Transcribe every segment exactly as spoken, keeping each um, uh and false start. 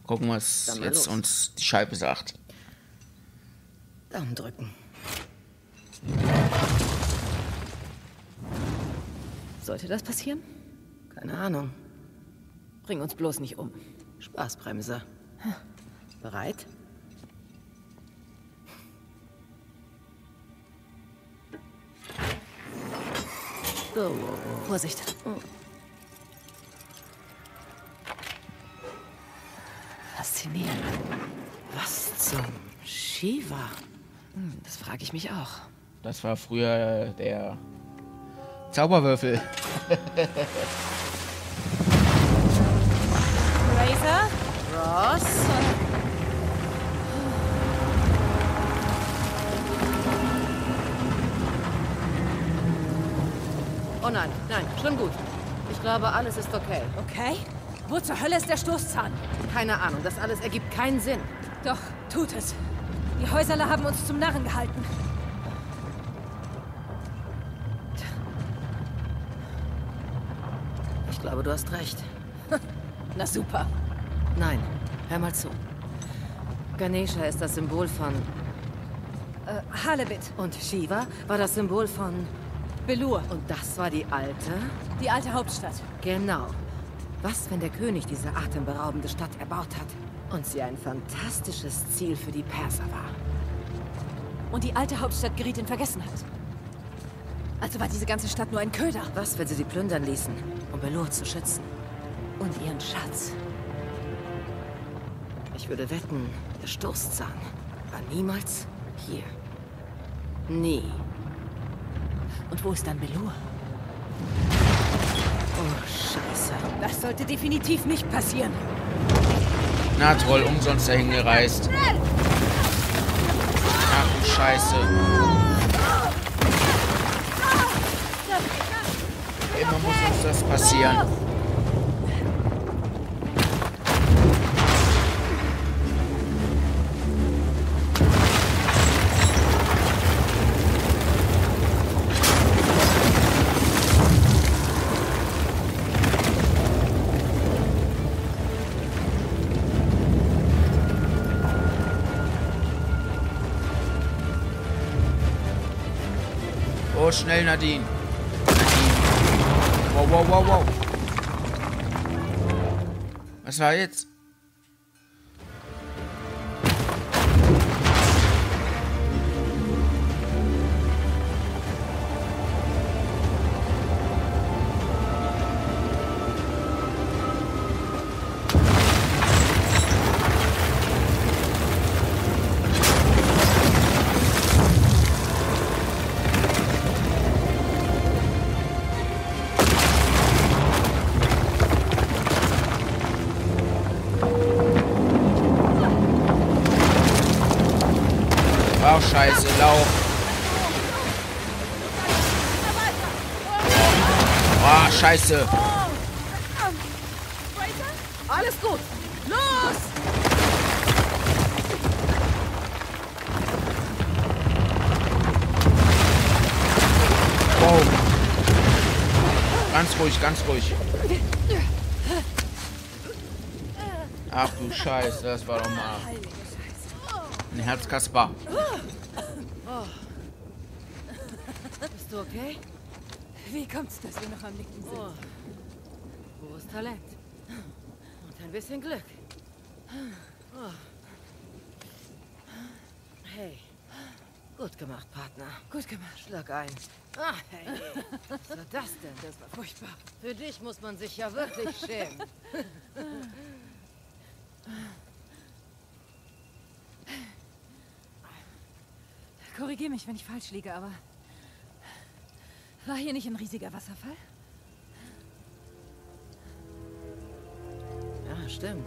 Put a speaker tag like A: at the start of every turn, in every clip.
A: Gucken, was
B: Dann mal
A: jetzt
B: los.
A: uns die Scheibe sagt.
B: Daumen drücken.
C: Sollte das passieren?
B: Keine Ahnung.
C: Bring uns bloß nicht um.
B: Spaßbremse. Bereit? Go.
C: Vorsicht. Faszinierend.
B: Was zum Shiva?
C: Hm, das frage ich mich auch.
A: Das war früher der Zauberwürfel.
C: Razor?
B: Ross? Oh nein, nein, schon gut. Ich glaube, alles ist okay.
C: Okay. Wo zur Hölle ist der Stoßzahn?
B: Keine Ahnung, das alles ergibt keinen Sinn.
C: Doch, tut es. Die Häuserler haben uns zum Narren gehalten.
B: Ich glaube, du hast recht.
C: Na super.
B: Nein, hör mal zu. Ganesha ist das Symbol von...
C: Äh, Halebit.
B: Und Shiva war das Symbol von...
C: Belur.
B: Und das war die alte?
C: Die alte Hauptstadt.
B: Genau. Was, wenn der König diese atemberaubende Stadt erbaut hat und sie ein fantastisches Ziel für die Perser war?
C: Und die alte Hauptstadt geriet in Vergessenheit. Also war diese ganze Stadt nur ein Köder.
B: Was, wenn sie sie plündern ließen, um Belur zu schützen?
C: Und ihren Schatz.
B: Ich würde wetten, der Stoßzahn war niemals hier. Nie.
C: Und wo ist dann Belur?
B: Oh, Scheiße.
C: Das sollte definitiv nicht passieren.
A: Na toll, umsonst dahin gereist. Ach du Scheiße. Immer muss uns das passieren. Oh, schnell, Nadine. Nadine. Wow, wow, wow, wow. Was war jetzt? Ach, scheiße, Lauf. Oh, scheiße.
B: Alles gut. Los!
A: Wow. Ganz ruhig, ganz ruhig. Ach du Scheiße, das war doch mal ein Herzkasper.
B: Bist du okay?
C: Wie kommt's, dass wir noch am Nicken sind?
B: Oh. Pures Talent. Und ein bisschen Glück. Oh. Hey. Gut gemacht, Partner.
C: Gut gemacht.
B: Schlag ein. Ah, hey. Was war das denn?
C: Das war furchtbar.
B: Für dich muss man sich ja wirklich schämen.
C: Korrigier mich, wenn ich falsch liege, aber... War hier nicht ein riesiger Wasserfall?
B: Ja, stimmt.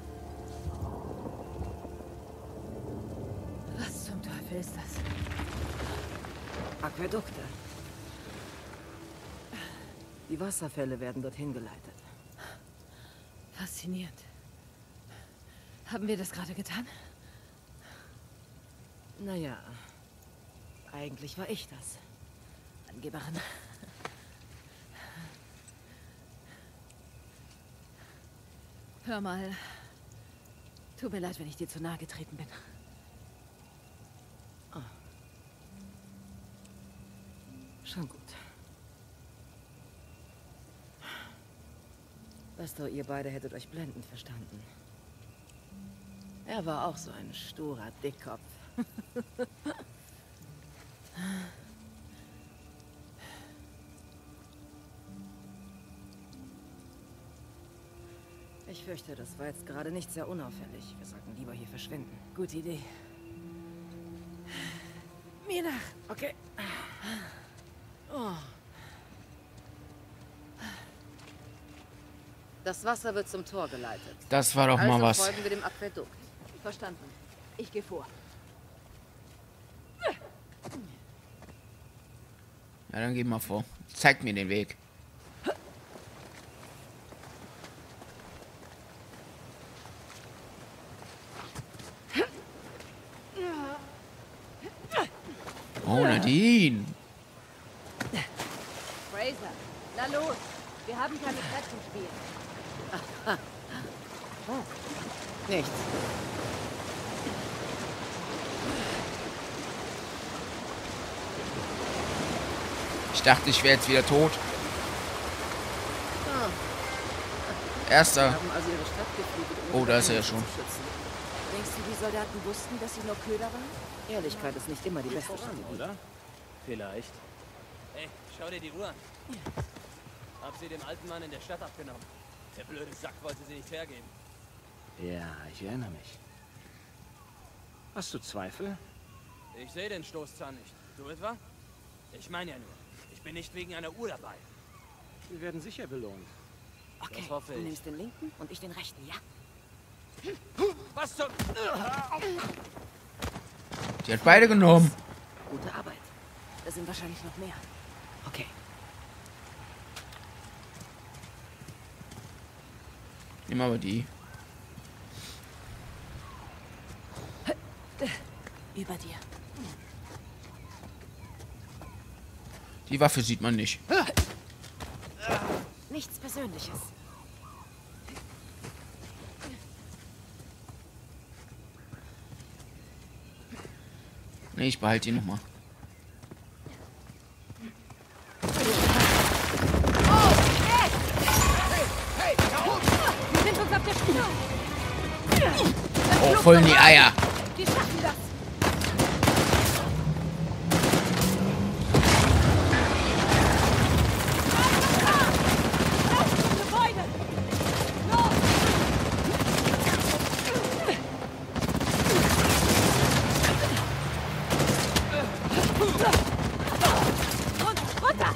C: Was zum Teufel ist das?
B: Aquädukte. Die Wasserfälle werden dorthin geleitet.
C: Faszinierend. Haben wir das gerade getan?
B: Naja, eigentlich war ich das.
C: Angeberin. Hör mal.
B: Tut mir leid, wenn ich dir zu nahe getreten bin. Oh. Schon gut. Weißt du, ihr beide hättet euch blendend verstanden. Er war auch so ein sturer Dickkopf. Ich fürchte, das war jetzt gerade nicht sehr unauffällig. Wir sollten lieber hier verschwinden. Gute Idee. Mir nach. Okay. Oh. Das Wasser wird zum Tor geleitet.
A: Das war doch
B: also
A: mal was.
B: folgen wir dem Aquädukt. Verstanden. Ich gehe vor.
A: Ja, dann geh mal vor. Zeig mir den Weg. Oh, Nadine.
B: Fraser, na los. Wir haben keine Zeit zum Spielen. Oh. Nichts.
A: Ich dachte, ich wäre jetzt wieder tot. Erster.
B: Sie haben also ihre Stadt geflügelt, um
A: Oh, da ist er ja schon.
B: zu schützen. Denkst du, die Soldaten wussten, dass sie nur Köder waren? Ehrlichkeit ist nicht immer die beste Strategie.
D: Oder? Vielleicht. Hey, schau dir die Uhr an. Hab sie dem alten Mann in der Stadt abgenommen. Der blöde Sack wollte sie nicht hergeben.
E: Ja, ich erinnere mich. Hast du Zweifel?
D: Ich sehe den Stoßzahn nicht. Du etwa? Ich meine ja nur, ich bin nicht wegen einer Uhr dabei.
E: Wir werden sicher belohnt.
B: Okay,
D: Das hoffe
B: du
D: ich.
B: nimmst den linken und ich den rechten, ja?
D: Was zum...
A: Die hat beide genommen.
B: Gute Arbeit. Da sind wahrscheinlich noch mehr. Okay.
A: Nimm aber die.
B: Über dir.
A: Die Waffe sieht man nicht.
B: Nichts Persönliches.
A: Nee, ich behalte die nochmal.
C: Wir sind uns auf der Spur.
A: Oh, voll in die Eier.
C: Wir schaffen das. Lauf zum Gebäude. Los. Und runter.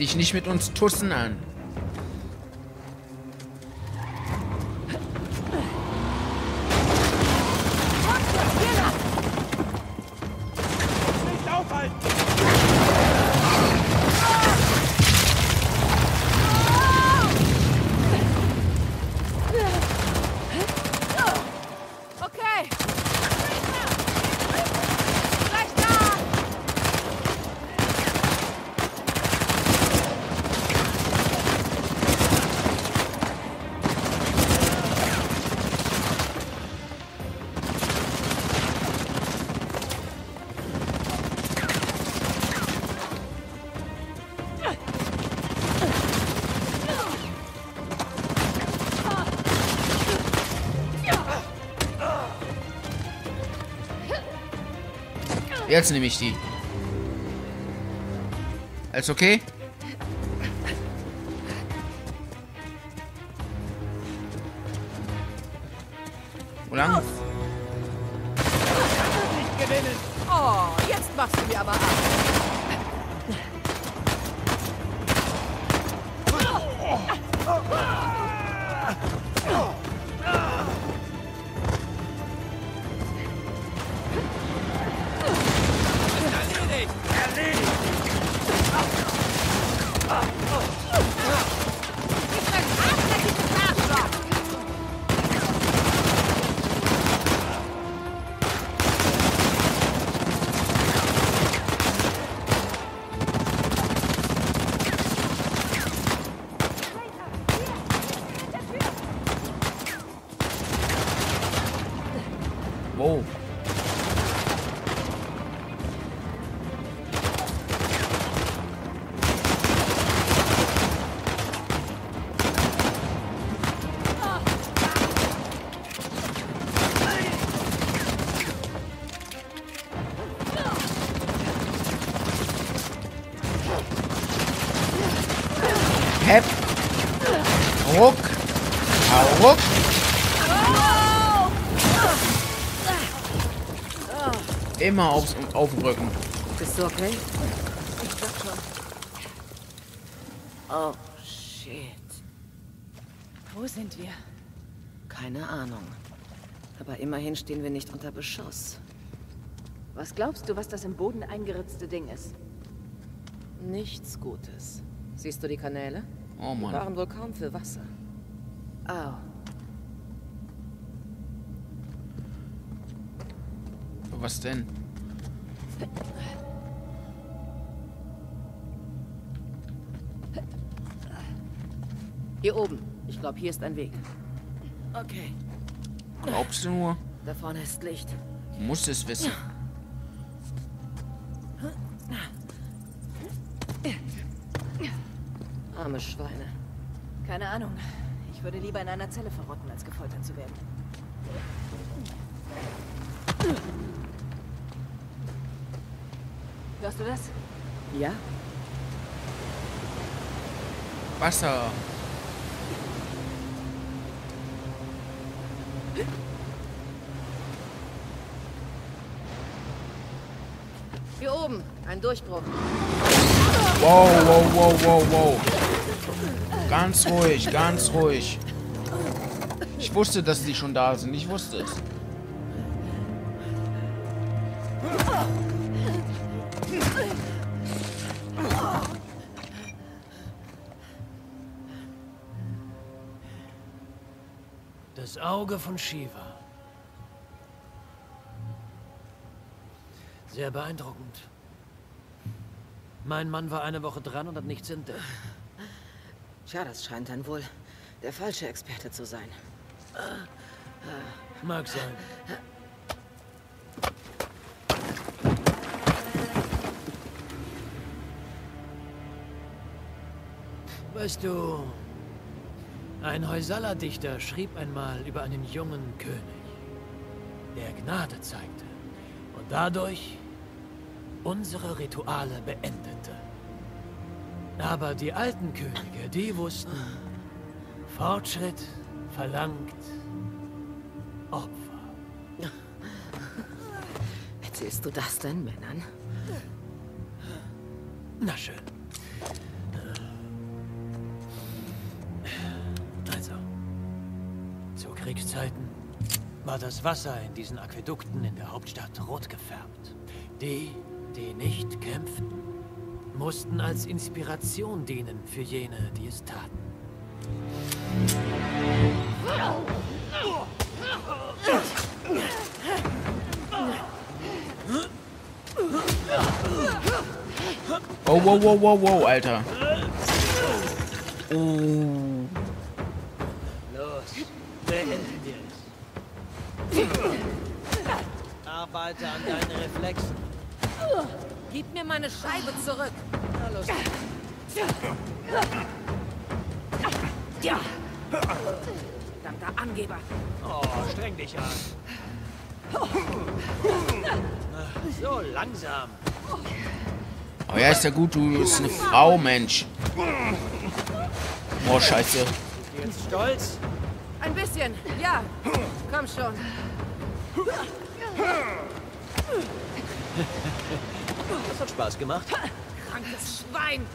A: dich nicht mit uns tussen an.
E: Nicht aufhalten!
B: Okay. Gleich da.
A: Jetzt nehme ich die. Alles okay? Wo lang?
B: Oh, jetzt machst du mir aber ab.
A: Wo? Hep. Ruck. Ruck. Immer aufs, auf den Rücken.
B: Bist du okay? Ich dachte schon. Oh, shit.
C: Wo sind wir?
B: Keine Ahnung. Aber immerhin stehen wir nicht unter Beschuss.
C: Was glaubst du, was das im Boden eingeritzte Ding ist?
B: Nichts Gutes. Siehst du die Kanäle?
A: Oh
B: Die
A: Mann.
B: waren wohl kaum für Wasser. Au.
A: Was denn?
B: Hier oben. Ich glaube, hier ist ein Weg. Okay.
A: Glaubst du nur?
B: Da vorne ist Licht.
A: Du musst es wissen.
B: Arme Schweine.
C: Keine Ahnung. Ich würde lieber in einer Zelle verrotten, als gefoltert zu werden. Hörst du das?
B: Ja?
A: Wasser.
B: Hier oben. Ein Durchbruch.
A: Wow, wow, wow, wow, wow. Ganz ruhig, ganz ruhig. Ich wusste, dass die schon da sind. Ich wusste es.
E: Das Auge von Shiva. Sehr beeindruckend. Mein Mann war eine Woche dran und hat nichts entdeckt.
B: Tja, das scheint dann wohl der falsche Experte zu sein.
E: Mag sein. Weißt du, ein Hoysala-Dichter schrieb einmal über einen jungen König, der Gnade zeigte und dadurch unsere Rituale beendete. Aber die alten Könige, die wussten, Fortschritt verlangt Opfer.
B: Erzählst du das denn Männern?
E: Na schön. Kriegszeiten war das Wasser in diesen Aquädukten in der Hauptstadt rot gefärbt. Die, die nicht kämpften, mussten als Inspiration dienen für jene, die es taten.
A: Oh, wow, wow, wow, wow, Alter. Oh.
E: Los, beenden wir es. Arbeite an deinen Reflexen.
B: Gib mir meine Scheibe zurück.
E: Na los.
B: Ja. Verdammter Angeber.
E: Oh, streng dich an. So langsam.
A: Oh ja, ist ja gut, du bist eine Frau, Mensch. Oh, scheiße.
E: Bist du jetzt stolz?
B: Ein bisschen, ja. Komm schon.
E: Das hat Spaß gemacht.
B: Krankes Schwein.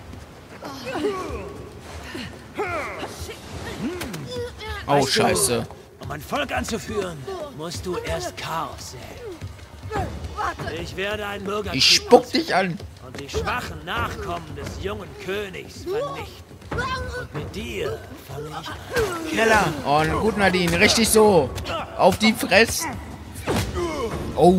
A: Oh, scheiße.
E: Um ein Volk anzuführen, musst du erst Chaos säen. Ich werde ein Bürgerkrieg
A: Ich spuck dich an.
E: und die schwachen Nachkommen des jungen Königs vernichten. Und mit dir fange ich an.
A: Schneller. Oh, gut, Nadine. Richtig so. Auf die Fresse. Oh.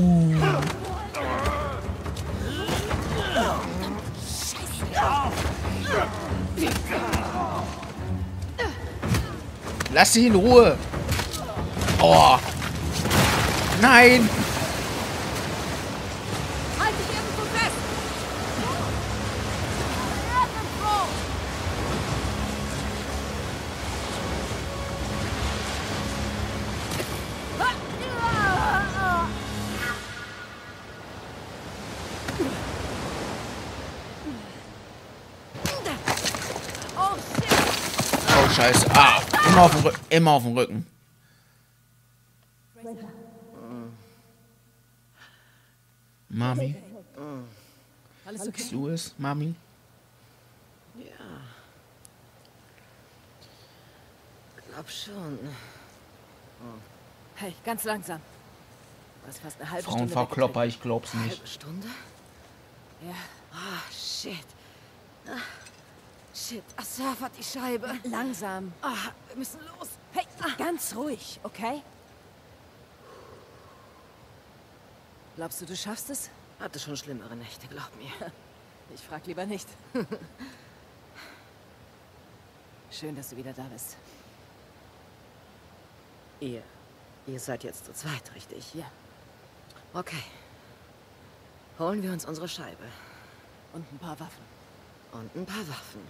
A: Lass sie in Ruhe. Oh. Nein.
B: Halt dich irgendwo fest. Oh shit.
A: Oh, scheiße. Ah. Immer auf dem Rücken. Immer auf dem Rücken. Mami.
C: Alles okay?
A: Bist du es, Mami?
B: Ja. Glaub schon.
C: Hey, ganz langsam. Du hast fast eine halbe Stunde
A: Frauenverklopper, ich glaub's nicht.
B: Halbe Stunde?
C: weggekriegt.
B: Ah, shit. Ah, shit. Asaf hat die Scheibe.
C: Ja, langsam.
B: Ah, wir müssen los.
C: Hey, ganz ruhig, okay? Glaubst du, du schaffst es?
B: Hatte schon schlimmere Nächte, glaub mir.
C: Ich frag lieber nicht. Schön, dass du wieder da bist.
B: Ihr, ihr seid jetzt zu zweit, richtig?
C: Ja.
B: Okay. Holen wir uns unsere Scheibe.
C: Und ein paar Waffen.
B: Und ein paar Waffen.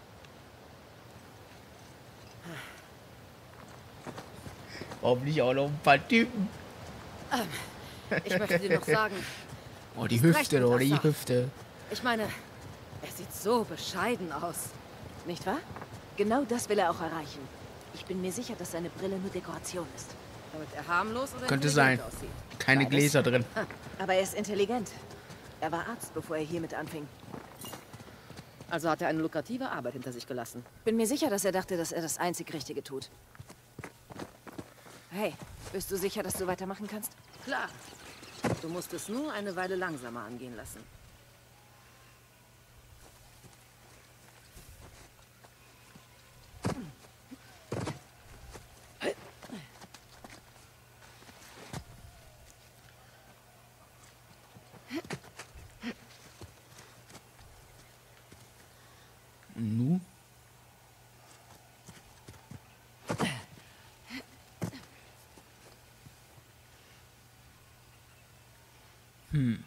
A: Warum nicht auch noch ein paar Typen?
B: Ich möchte dir noch sagen,
A: Oh, die
B: Ist recht
A: Hüfte,
B: mit
A: oder die
B: Asaf.
A: Hüfte.
B: ich meine, er sieht so bescheiden aus.
C: Nicht wahr? Genau das will er auch erreichen. Ich bin mir sicher, dass seine Brille nur Dekoration ist.
B: Damit er harmlos oder
A: Könnte
B: intelligent
A: sein.
B: aussieht.
A: Keine
C: Beides.
A: Gläser drin.
C: Aber er ist intelligent. Er war Arzt, bevor er hiermit anfing.
B: Also hat er eine lukrative Arbeit hinter sich gelassen.
C: Bin mir sicher, dass er dachte, dass er das einzig Richtige tut. Hey, bist du sicher, dass du weitermachen kannst?
B: Klar. Du musst es nur eine Weile langsamer angehen lassen.
A: Nu? Hm.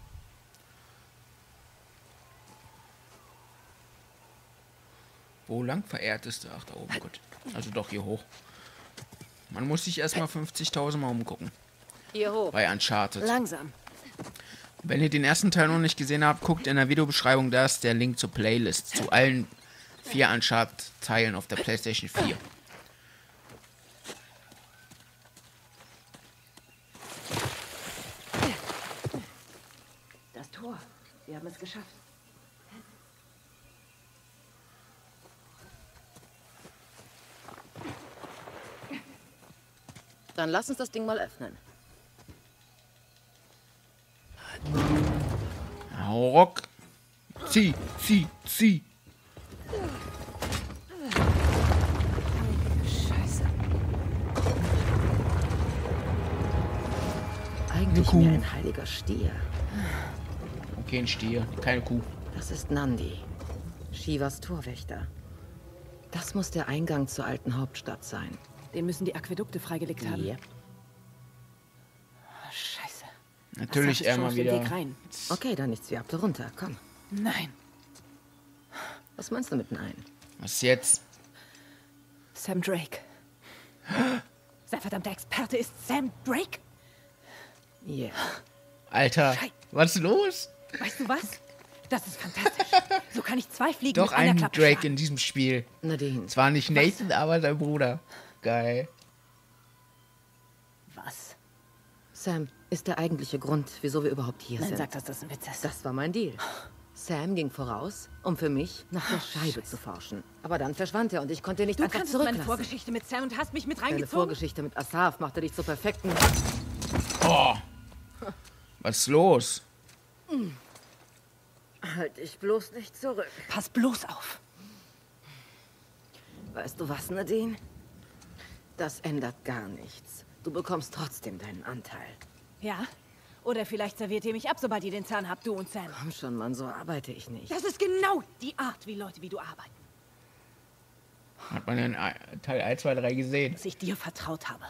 A: Wo lang verehrteste? Ach, da oben, gut. Also doch hier hoch. Man muss sich erstmal fünfzigtausend Mal umgucken.
B: Hier hoch.
A: Bei Uncharted.
C: Langsam.
A: Wenn ihr den ersten Teil noch nicht gesehen habt, guckt in der Videobeschreibung, da ist der Link zur Playlist. Zu allen vier Uncharted-Teilen auf der PlayStation vier.
C: Das Tor. Wir haben es geschafft.
B: Dann lass uns das Ding mal öffnen.
A: Rock. Zieh, zieh, zieh.
B: Scheiße. Eigentlich
A: Kuh.
B: mehr ein heiliger Stier.
A: Okay, ein Stier, keine Kuh.
B: Das ist Nandi, Shivas Torwächter. Das muss der Eingang zur alten Hauptstadt sein.
C: Den müssen die Aquädukte freigelegt haben.
B: Yep.
C: Oh, Scheiße.
A: Natürlich
C: Assad ist
A: er
C: schon
A: mal
C: auf dem
A: wieder.
C: Weg rein.
B: Okay, dann nichts wie ab da runter. Komm.
C: Nein.
B: Was meinst du mit Nein?
A: Was jetzt?
C: Sam Drake. Sein verdammter Experte ist Sam Drake?
B: Yeah.
A: Alter,
C: Schei-
A: was ist los?
C: Weißt du was? Das ist fantastisch. So kann ich zwei Fliegen
A: Doch
C: mit einer
A: ein
C: Klappe
A: Drake
C: schlagen.
A: in diesem Spiel.
B: Nadine.
A: Zwar nicht Nathan, aber sein Bruder. Geil.
C: Was?
B: Sam ist der eigentliche Grund, wieso wir überhaupt hier
C: Nein,
B: sind.
C: sag, dass das ein Witz ist.
B: Das war mein Deal. Sam ging voraus, um für mich nach der Scheibe zu forschen. Aber dann verschwand er und ich konnte ihn nicht
C: Du
B: einfach
C: kannst meine
B: zurücklassen.
C: Vorgeschichte mit Sam und hast mich mit
B: Deine
C: reingezogen?
B: Vorgeschichte mit Asaf machte dich zur perfekten...
A: Oh. Was ist los?
B: Halt dich bloß nicht zurück.
C: Pass bloß auf.
B: Weißt du was, Nadine? Das ändert gar nichts. Du bekommst trotzdem deinen Anteil.
C: Ja? Oder vielleicht serviert ihr mich ab, sobald ihr den Zahn habt, du und Sam.
B: Komm schon, Mann, so arbeite ich nicht.
C: Das ist genau die Art, wie Leute wie du arbeiten.
A: Hat man ja in Teil eins, zwei, drei gesehen.
C: Dass ich dir vertraut habe.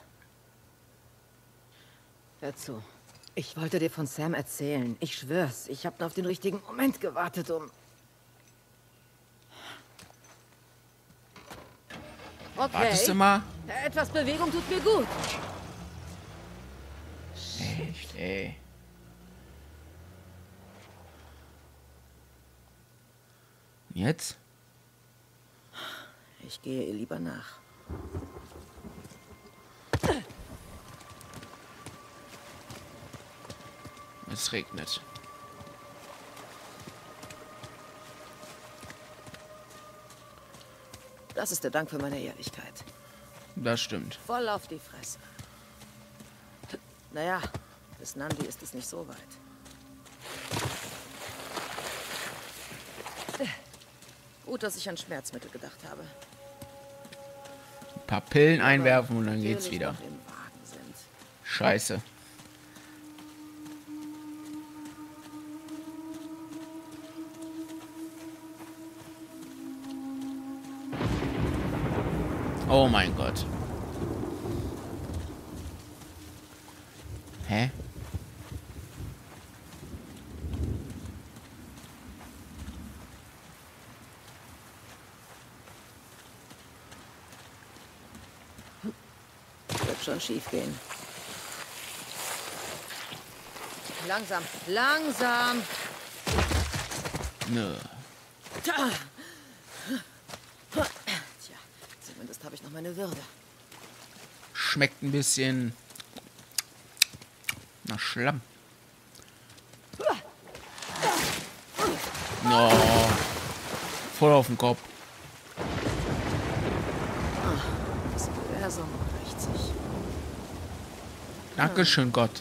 B: Hör zu. Ich wollte dir von Sam erzählen. Ich schwör's, ich habe nur auf den richtigen Moment gewartet, um... Okay.
A: Wartest du mal?
B: Etwas Bewegung tut mir gut.
A: Echt, ey. Jetzt?
B: Ich gehe ihr lieber nach.
A: Es regnet.
B: Das ist der Dank für meine Ehrlichkeit.
A: Das stimmt.
B: Voll auf die Fresse. Naja, bis Nandi ist es nicht so weit. Gut, dass ich an Schmerzmittel gedacht habe.
A: Ein paar Pillen einwerfen und dann
B: Natürlich
A: geht's wieder.
B: noch im Wagen sind.
A: Scheiße. Oh mein Gott. Hä?
B: Wird schon schief gehen. Langsam, langsam.
A: Nö.
B: Tja, zumindest habe ich noch meine Würde.
A: Schmeckt ein bisschen nach Schlamm. No. Voll auf den Kopf.
B: Das Universum rächt sich.
A: Dankeschön, Gott.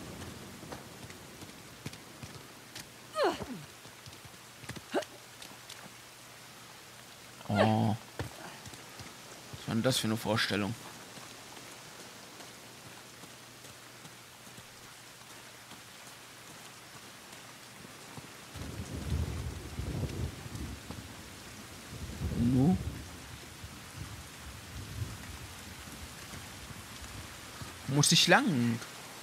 A: Oh. Was war denn das für eine Vorstellung? Nu? Muss ich lang?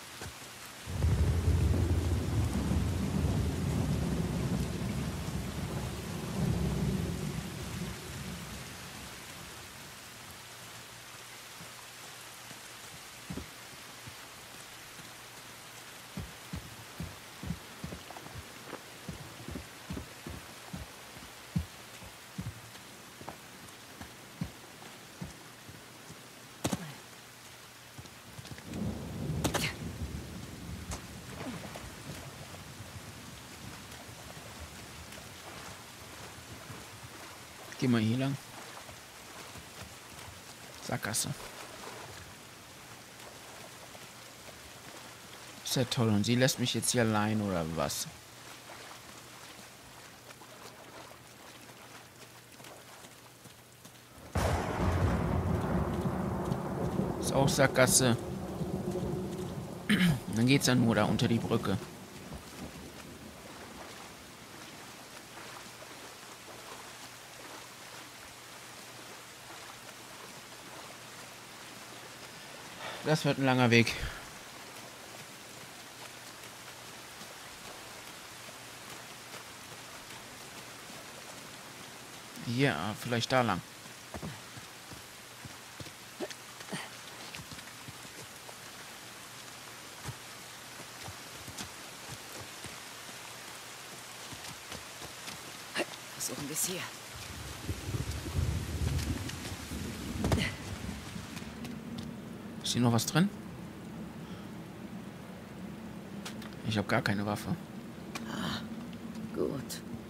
A: Geh mal hier lang. Sackgasse. Ist ja toll. Und sie lässt mich jetzt hier allein oder was? Ist auch Sackgasse. Dann geht's ja nur da unter die Brücke. Das wird ein langer Weg. Hier, vielleicht da lang.
B: Versuchen wir es hier.
A: Ist hier noch was drin? Ich habe gar keine Waffe.
B: Ah, gut.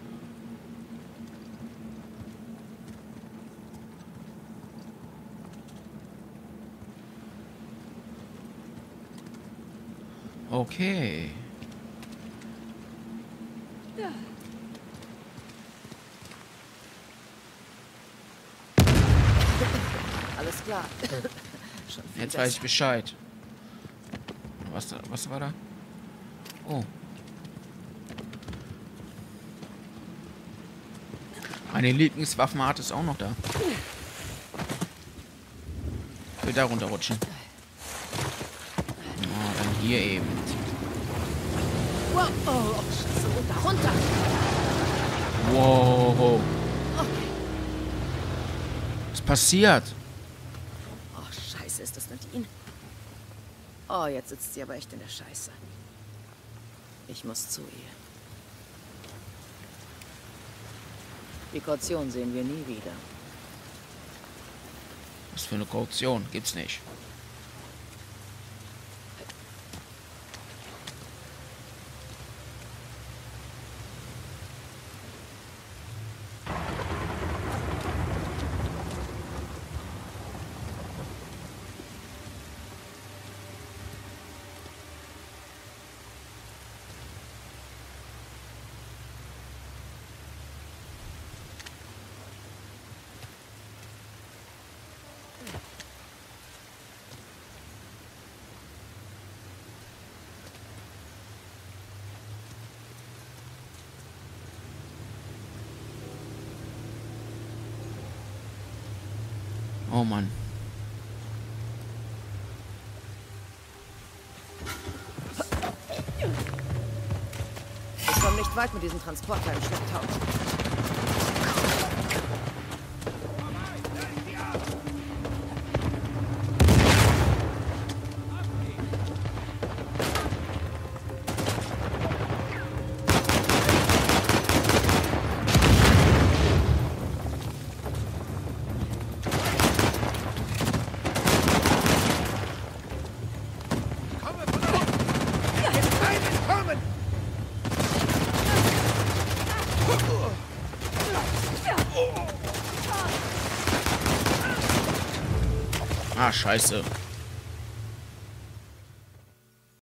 A: Okay.
B: Alles klar. Schon viel
A: Jetzt weiß ich
B: besser.
A: Bescheid. Was, was war da? Oh. Meine Lieblingswaffenart ist auch noch da. Ich will da runterrutschen. Oh, dann hier eben.
B: Wow, oh, oh, Scheiße, runter, runter.
A: Wow.
B: Okay.
A: Was passiert?
B: Oh, Scheiße, ist das Nadine? Oh, jetzt sitzt sie aber echt in der Scheiße. Ich muss zu ihr. Die Kaution sehen wir nie wieder.
A: Was für eine Kaution? Gibt's nicht. Oh Mann.
B: Ich komme nicht weit mit diesem Transporter im Schlepptau.
A: Ah, scheiße.